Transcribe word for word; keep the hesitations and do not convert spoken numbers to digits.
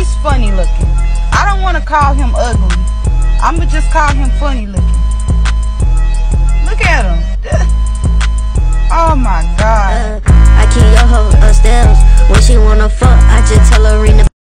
He's funny looking. I don't want to call him ugly. I'ma just call him funny looking.